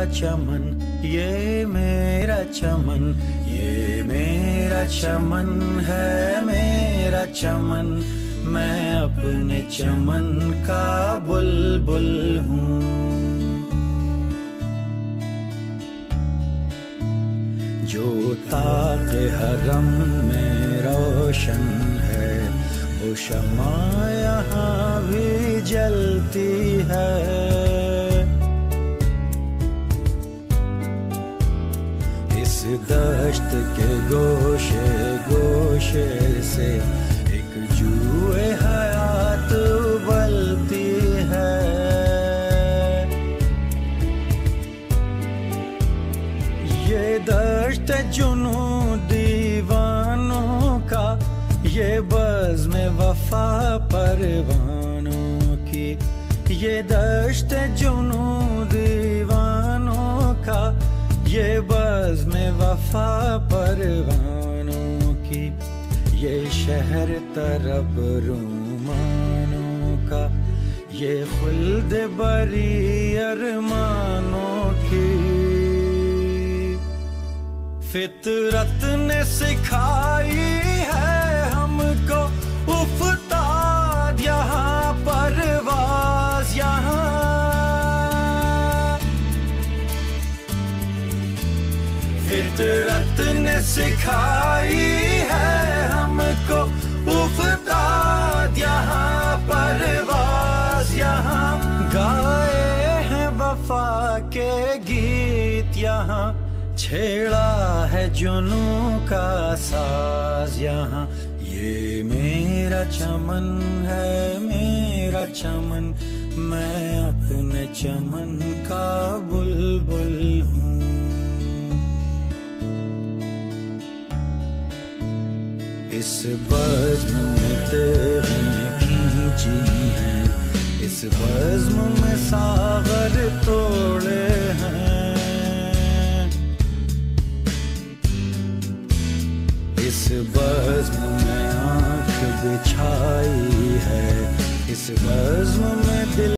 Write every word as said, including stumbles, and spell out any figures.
चमन, ये मेरा चमन, ये मेरा चमन है मेरा चमन। मैं अपने चमन का बुलबुल हूँ। जो ताक़े हरम में रोशन है, वो शमा यहाँ भी जलती है। इस दश्त के गोशे गोशे से एक जुए हयात उबलती है। ये दश्त जुनू दीवानों का, ये बज़्म वफा परवानों की। ये दश्त जुनू दीवानों का, ये बज़्म वफा परवानों की। ये शहर तरब रूमानों का, ये खुल्द बरी अरमानों की। फितरत ने सिखाई है हमको उफ़ताद यहाँ परवाज़ यहाँ। फितरत ने सिखाई है हमको उफ़ताद यहाँ परवाज़ यहाँ। गाए हैं वफा के गीत यहाँ, छेड़ा है जुनू का साज यहाँ। ये मेरा चमन है मेरा चमन, मैं अपने चमन का बुलबुल हूँ। इस बज़्म में तेरें खींची हैं, इस बज़्म में सागर तोड़े हैं। इस बज़्म में आँख बिछाई है, इस बज़्म में दिल